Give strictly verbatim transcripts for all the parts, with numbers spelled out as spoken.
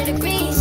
hundred degrees.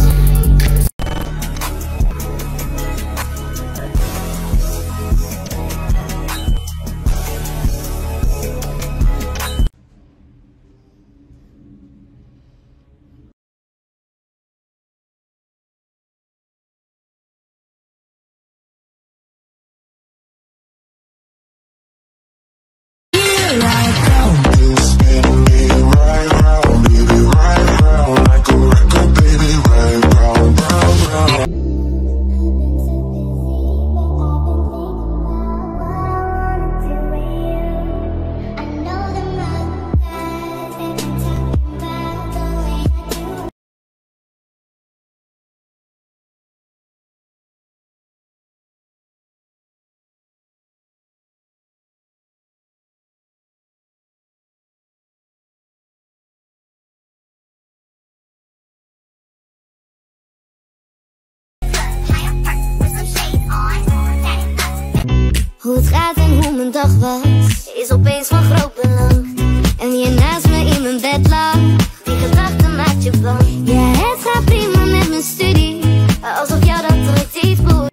Hoe het gaat en hoe mijn dag was, is opeens van groot belang. En wie er naast me in mijn bed lag, die gedachte maakt je bang. Ja, het gaat prima met mijn studie, alsof jou dat ooit iets boeit.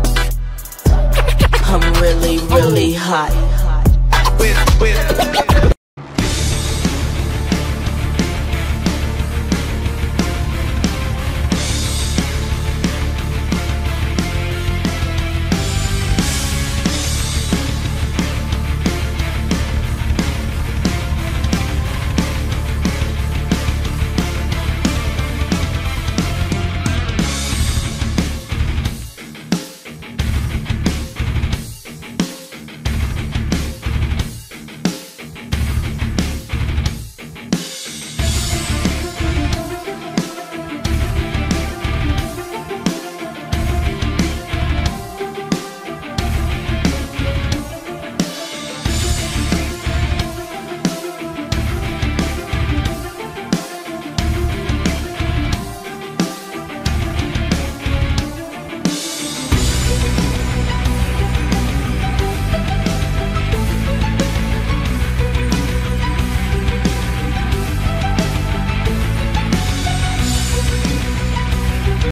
I'm really, really hot.